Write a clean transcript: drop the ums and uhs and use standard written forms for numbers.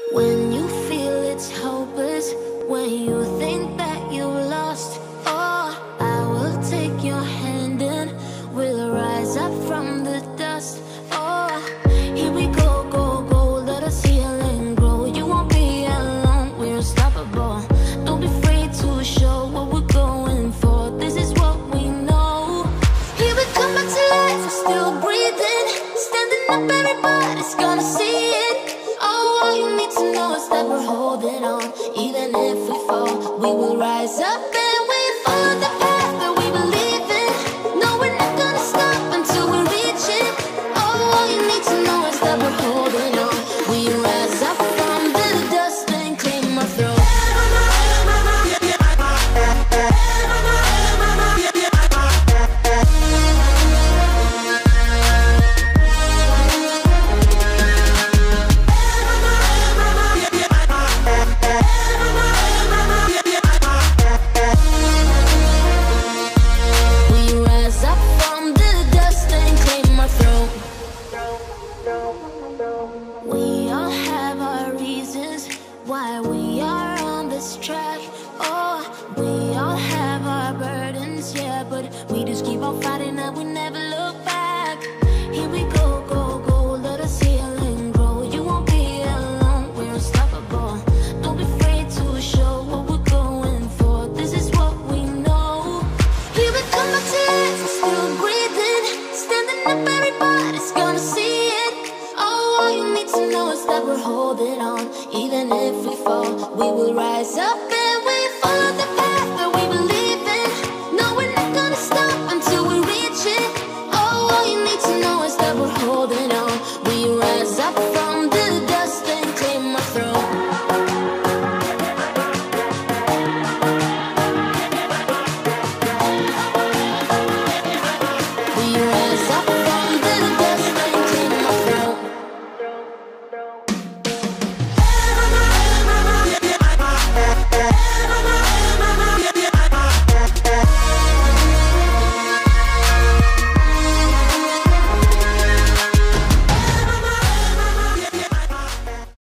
When you feel it's hopeless, when you think that you lost, oh, I will take your hand and we'll rise up from the dust. Oh, here we go, go, go, let us heal and grow. You won't be alone, we're unstoppable. Don't be afraid to show what we're going for. This is what we know. Here we come back to life, we're still breathing. Standing up, everybody's gonna see it. Oh, all you need to know is that we're holding on. Even if we fall, we will rise up and we follow the path that we believe in. No, we're not gonna stop until we reach it. Oh, all you need to know is that we're holding on. We rise up from the dust and claim our throne. We all have our reasons why we are on this track. Oh, we all have our burdens, yeah, but we just keep on fighting and we never look back. Here we go, go, go, let us heal and grow. You won't be alone, we're unstoppable. Don't be afraid to show what we're going for. This is what we know. Here we come back to life, we're still breathing. Standing up, everybody's gonna see it. Oh, all you need to know is that we're holding on. Even if we fall, we will rise up and we follow the